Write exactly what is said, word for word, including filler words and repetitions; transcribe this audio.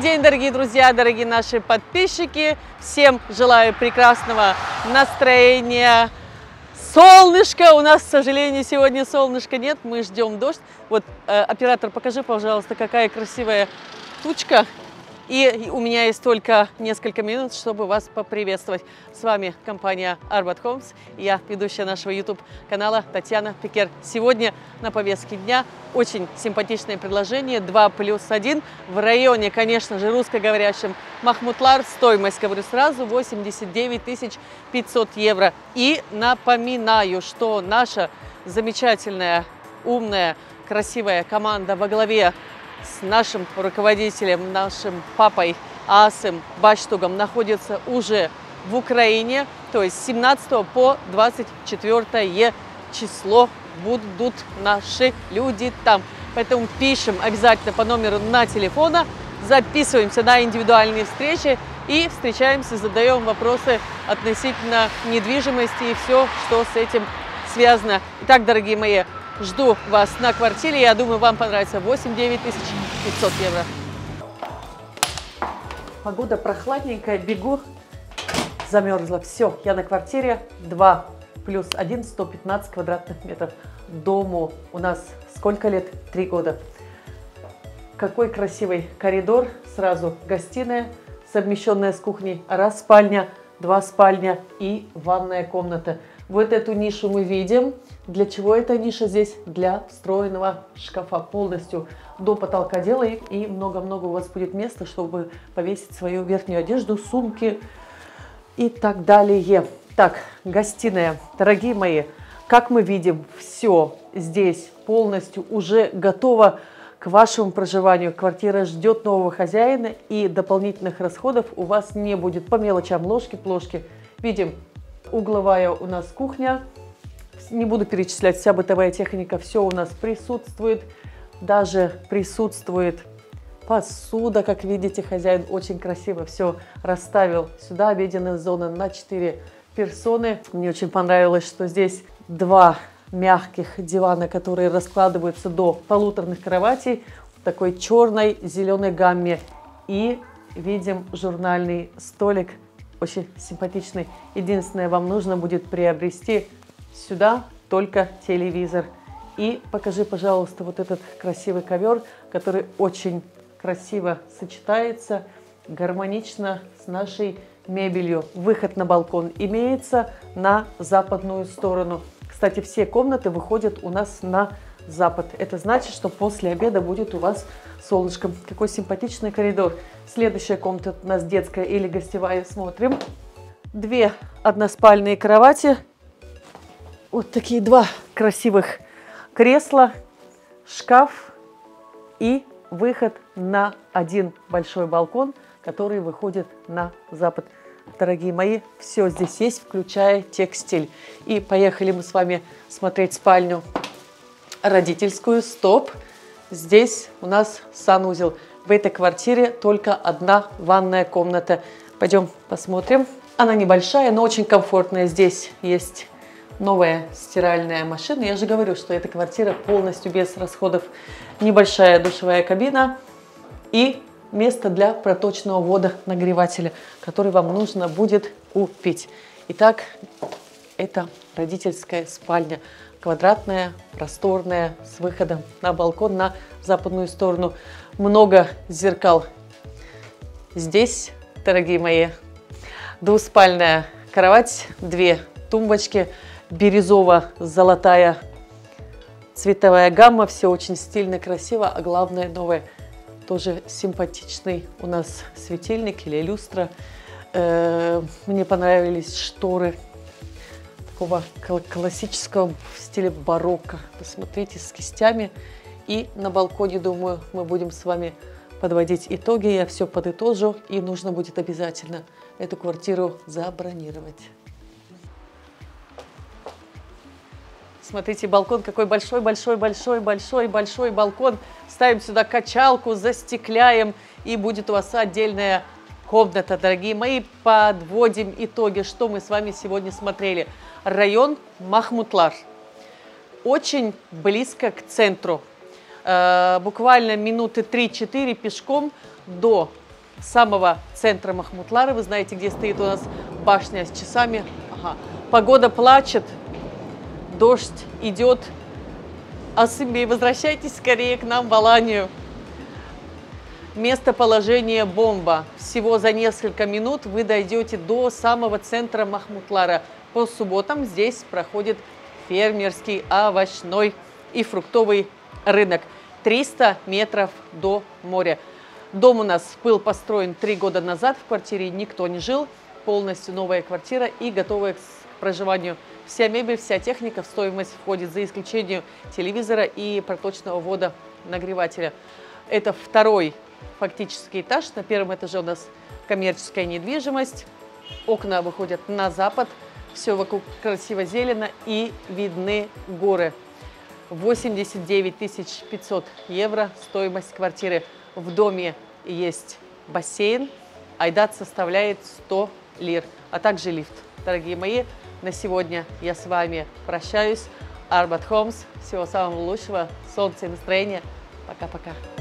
день, дорогие друзья, дорогие наши подписчики. Всем желаю прекрасного настроения. Солнышко. У нас, к сожалению, сегодня солнышка нет. Мы ждем дождь. Вот, э, оператор, покажи, пожалуйста, какая красивая тучка. И у меня есть только несколько минут, чтобы вас поприветствовать. С вами компания Arbat Homes. Я ведущая нашего YouTube-канала Татьяна Пекер. Сегодня на повестке дня очень симпатичное предложение два плюс один в районе, конечно же, русскоговорящем Махмутлар. Стоимость, говорю сразу, восемьдесят девять тысяч пятьсот евро. И напоминаю, что наша замечательная, умная, красивая команда во главе с нашим руководителем, нашим папой Асым Баштугом находится уже в Украине, то есть с семнадцатого по двадцать четвёртое число будут наши люди там. Поэтому пишем обязательно по номеру на телефона, записываемся на индивидуальные встречи и встречаемся, задаем вопросы относительно недвижимости и все, что с этим связано. Итак, дорогие мои, жду вас на квартире. Я думаю, вам понравится. Восемь-девять тысяч пятьсот евро. Погода прохладненькая. Бегу. Замерзла. Все. Я на квартире. два плюс один. сто пятнадцать квадратных метров. Дому у нас сколько лет? Три года. Какой красивый коридор. Сразу гостиная, совмещенная с кухней. Раз спальня, два спальня и ванная комната. Вот эту нишу мы видим. Для чего эта ниша здесь? Для встроенного шкафа. Полностью до потолка делаем. И много-много у вас будет места, чтобы повесить свою верхнюю одежду, сумки и так далее. Так, гостиная. Дорогие мои, как мы видим, все здесь полностью уже готово к вашему проживанию. Квартира ждет нового хозяина, и дополнительных расходов у вас не будет. По мелочам ложки-плошки. Видим, угловая у нас кухня. Не буду перечислять, вся бытовая техника, все у нас присутствует. Даже присутствует посуда, как видите, хозяин очень красиво все расставил. Сюда обеденная зона на четыре персоны. Мне очень понравилось, что здесь два мягких дивана, которые раскладываются до полуторных кроватей в такой черной, зеленой гамме. И видим журнальный столик, очень симпатичный. Единственное, вам нужно будет приобрести сюда только телевизор. И покажи, пожалуйста, вот этот красивый ковер, который очень красиво сочетается, гармонично с нашей мебелью. Выход на балкон имеется на западную сторону. Кстати, все комнаты выходят у нас на запад. Это значит, что после обеда будет у вас солнышко. Какой симпатичный коридор. Следующая комната у нас детская или гостевая. Смотрим. Две односпальные кровати. Вот такие два красивых кресла, шкаф и выход на один большой балкон, который выходит на запад. Дорогие мои, все здесь есть, включая текстиль. И поехали мы с вами смотреть спальню родительскую. Стоп! Здесь у нас санузел. В этой квартире только одна ванная комната. Пойдем посмотрим. Она небольшая, но очень комфортная. Здесь есть новая стиральная машина. Я же говорю, что эта квартира полностью без расходов. Небольшая душевая кабина и место для проточного водонагревателя, который вам нужно будет купить. Итак, это родительская спальня. Квадратная, просторная, с выходом на балкон на западную сторону. Много зеркал. Здесь, дорогие мои, двуспальная кровать, две тумбочки, бирюзово-золотая цветовая гамма. Все очень стильно, красиво, а главное новое. Тоже симпатичный у нас светильник или люстра. Мне понравились шторы такого классического в стиле барокко. Посмотрите, с кистями. И на балконе, думаю, мы будем с вами подводить итоги. Я все подытожу, и нужно будет обязательно эту квартиру забронировать. Смотрите, балкон какой большой, большой, большой, большой, большой балкон. Ставим сюда качалку, застекляем, и будет у вас отдельная комната. Дорогие мои, подводим итоги, что мы с вами сегодня смотрели. Район Махмутлар. Очень близко к центру. Буквально минуты три-четыре пешком до самого центра Махмутлара. Вы знаете, где стоит у нас башня с часами. Ага. Погода плачет, дождь идет. Асымбей, возвращайтесь скорее к нам в Аланию. Местоположение бомба. Всего за несколько минут вы дойдете до самого центра Махмутлара. По субботам здесь проходит фермерский, овощной и фруктовый рынок. триста метров до моря. Дом у нас был построен три года назад. В квартире никто не жил. Полностью новая квартира и готовая к проживанию. Вся мебель, вся техника в стоимость входит, за исключением телевизора и проточного водонагревателя. Это второй фактически этаж. На первом этаже у нас коммерческая недвижимость. Окна выходят на запад. Все вокруг красиво зелено и видны горы. восемьдесят девять тысяч пятьсот евро стоимость квартиры. В доме есть бассейн. Айдат составляет сто лир, а также лифт. Дорогие мои, на сегодня я с вами прощаюсь. Арбат Homes. Всего самого лучшего, солнца и настроения. Пока-пока.